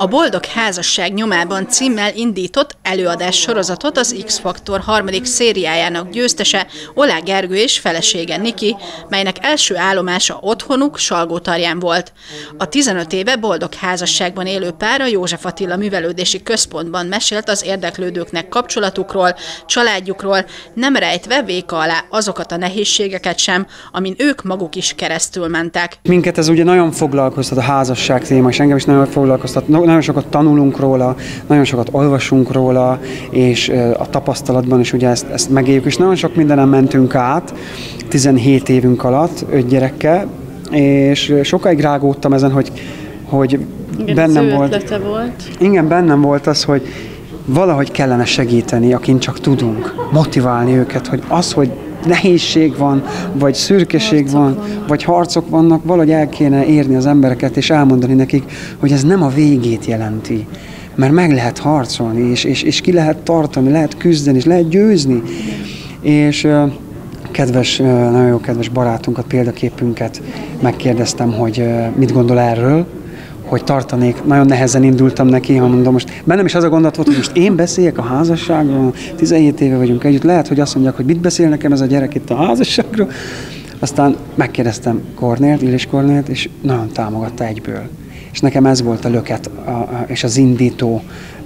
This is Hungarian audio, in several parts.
A Boldog házasság nyomában címmel indított előadás sorozatot az X-Faktor harmadik szériájának győztese Olá Gergő és felesége Niki, melynek első állomása otthonuk Salgótarján volt. A 15 éve boldog házasságban élő pár a József Attila Művelődési Központban mesélt az érdeklődőknek kapcsolatukról, családjukról, nem rejtve véka alá azokat a nehézségeket sem, amin ők maguk is keresztül mentek. Minket ez ugye nagyon foglalkoztat, a házasság téma, és engem is nagyon foglalkoztat. Nagyon sokat tanulunk róla, nagyon sokat olvasunk róla, és a tapasztalatban is ugye ezt megéljük, és nagyon sok mindenen mentünk át 17 évünk alatt, 5 gyerekkel, és sokáig rágódtam ezen, hogy igen, bennem volt. Igen, bennem volt az, hogy valahogy kellene segíteni, akin csak tudunk, motiválni őket, hogy az, hogy nehézség van, vagy szürkeség van, vagy harcok vannak, valahogy el kéne érni az embereket, és elmondani nekik, hogy ez nem a végét jelenti. Mert meg lehet harcolni, és ki lehet tartani, lehet küzdeni, és lehet győzni. És nagyon jó kedves barátunkat, példaképünket megkérdeztem, hogy mit gondol erről, hogy tartanék. Nagyon nehezen indultam neki, ha mondom, most bennem is az a gondolat volt, hogy most én beszéljek a házasságról, 17 éve vagyunk együtt, lehet, hogy azt mondják, hogy mit beszél nekem ez a gyerek itt a házasságról. Aztán megkérdeztem Illés Kornélt, és nagyon támogatta egyből. És nekem ez volt a löket, és az indító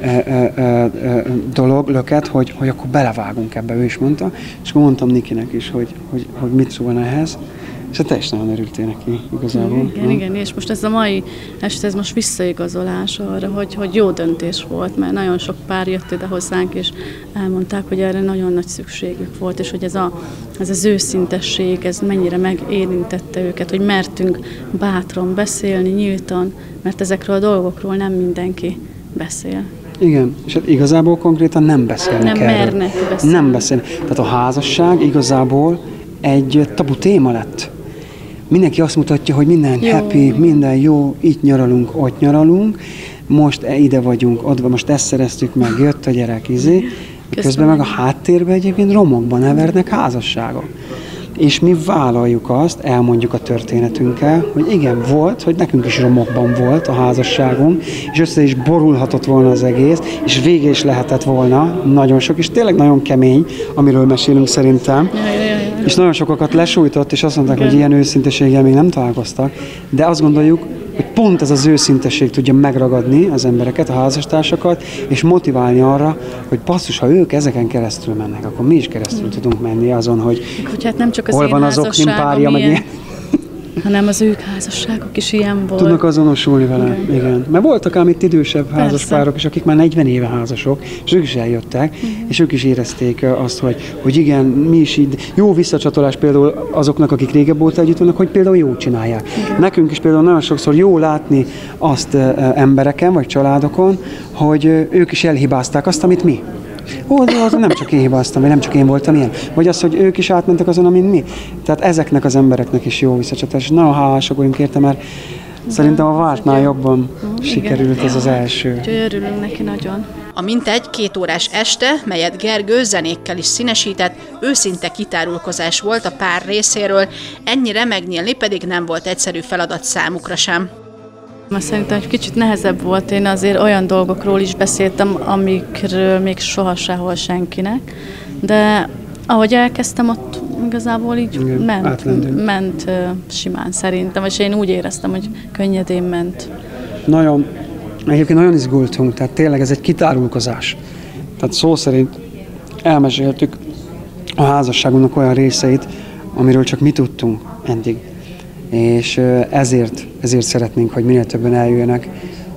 löket, hogy akkor belevágunk ebbe, ő is mondta. És akkor mondtam Nikinek is, hogy mit szólna ehhez. És te is nagyon örültél neki igazából. Igen, és most ez a mai este, ez most visszaigazolás arra, hogy jó döntés volt, mert nagyon sok pár jött ide hozzánk, és elmondták, hogy erre nagyon nagy szükségük volt, és hogy ez az őszintesség, ez mennyire megérintette őket, hogy mertünk bátran beszélni, nyíltan, mert ezekről a dolgokról nem mindenki beszél. Igen, és hát igazából konkrétan nem beszélnek erről. Nem mernek beszélni. Nem beszélnek. Tehát a házasság igazából egy tabu téma lett. Mindenki azt mutatja, hogy minden jó, happy, minden jó, itt nyaralunk, ott nyaralunk, most ide vagyunk, ott most ezt szereztük meg, jött a gyerek, közben meg a háttérben egyébként romokban hevernek házasságok. És mi vállaljuk azt, elmondjuk a történetünkkel, hogy igen, volt, hogy nekünk is romokban volt a házasságunk, és össze is borulhatott volna az egész, és vége is lehetett volna, nagyon sok, és tényleg nagyon kemény, amiről mesélünk szerintem. És nagyon sokakat lesújtott, és azt mondták, hogy ilyen őszinteséggel még nem találkoztak, de azt gondoljuk, hogy pont ez az őszintesség tudja megragadni az embereket, a házastársakat, és motiválni arra, hogy basszus, ha ők ezeken keresztül mennek, akkor mi is keresztül tudunk menni azon, hogy hát nem csak az hol van az oknim párja, meg ilyen, hanem az ők házasságok is ilyen volt. Tudnak azonosulni vele, igen. Mert voltak ám itt idősebb házaspárok is, akik már 40 éve házasok, és ők is eljöttek, és ők is érezték azt, hogy igen, mi is így, jó visszacsatolás például azoknak, akik régebb óta együtt vannak, hogy például jót csinálják. Igen. Nekünk is például nagyon sokszor jó látni azt embereken, vagy családokon, hogy ők is elhibázták azt, amit mi. Nem csak én hibáztam, vagy nem csak én voltam ilyen. Vagy az, hogy ők is átmentek azon, amin mi. Tehát ezeknek az embereknek is jó visszacsatolás. És nagyon hálások vagyunk érte, mert szerintem a vártnál jobban sikerült ez az első. Úgyhogy örülünk neki nagyon. A mintegy 2 órás este, melyet Gergő zenékkel is színesített, őszinte kitárulkozás volt a pár részéről, ennyire megnyílni pedig nem volt egyszerű feladat számukra sem. Szerintem egy kicsit nehezebb volt, én azért olyan dolgokról is beszéltem, amikről még soha sehol senkinek, de ahogy elkezdtem, ott igazából így ment simán szerintem, és én úgy éreztem, hogy könnyedén ment. Egyébként nagyon izgultunk, tehát tényleg ez egy kitárulkozás. Tehát szó szerint elmeséltük a házasságunknak olyan részeit, amiről csak mi tudtunk eddig. És ezért szeretnénk, hogy minél többen eljöjjenek,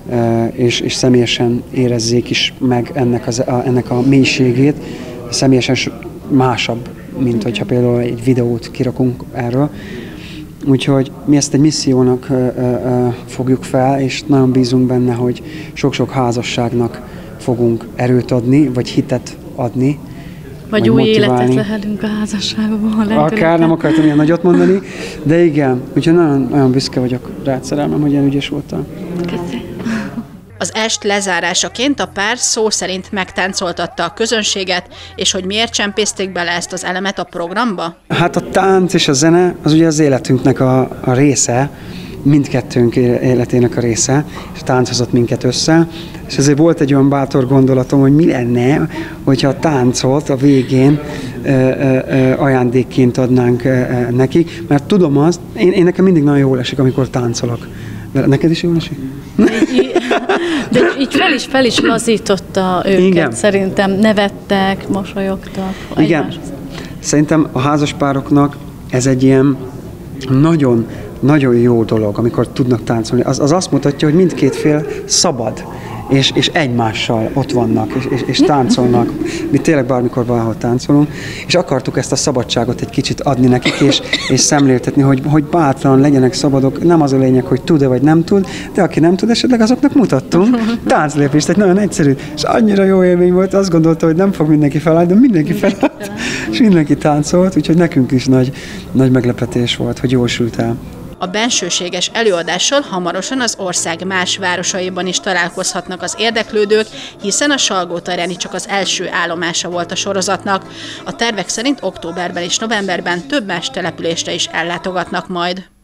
és személyesen érezzék is meg ennek a mélységét, személyesen másabb, mint hogyha például egy videót kirakunk erről. Úgyhogy mi ezt egy missziónak fogjuk fel, és nagyon bízunk benne, hogy sok-sok házasságnak fogunk erőt adni, vagy hitet adni, vagy új életet lehetünk a házasságban. Akár nem akartam ilyen nagyot mondani, de igen, úgyhogy nagyon büszke vagyok rád, szerelmem, hogy ilyen ügyes voltál. Köszönöm. Az est lezárásaként a pár szó szerint megtáncoltatta a közönséget, és hogy miért csempészték bele ezt az elemet a programba? Hát a tánc és a zene az ugye az életünknek a része, mindkettőnk életének a része, és táncozott minket össze, és ezért volt egy olyan bátor gondolatom, hogy mi lenne, hogyha a táncot a végén ajándékként adnánk nekik, mert tudom azt, én nekem mindig nagyon jól esik, amikor táncolok. Neked is jól esik? De így fel is lazította őket, igen. Szerintem nevettek, mosolyogtak. Igen, szerintem a házaspároknak ez egy ilyen nagyon, nagyon jó dolog, amikor tudnak táncolni. Az azt mutatja, hogy mindkét fél szabad, és egymással ott vannak, és táncolnak. Mi tényleg bármikor valahol táncolunk, és akartuk ezt a szabadságot egy kicsit adni nekik, és szemléltetni, hogy bátran legyenek szabadok. Nem az a lényeg, hogy tud-e vagy nem tud, de aki nem tud, esetleg azoknak mutattunk tánclépést, egy nagyon egyszerű, és annyira jó élmény volt, azt gondolta, hogy nem fog mindenki felállni, de mindenki felállt, és mindenki táncolt, úgyhogy nekünk is nagy meglepetés volt, hogy jól sült el. A bensőséges előadással hamarosan az ország más városaiban is találkozhatnak az érdeklődők, hiszen a Salgótarjáni csak az első állomása volt a sorozatnak. A tervek szerint októberben és novemberben több más településre is ellátogatnak majd.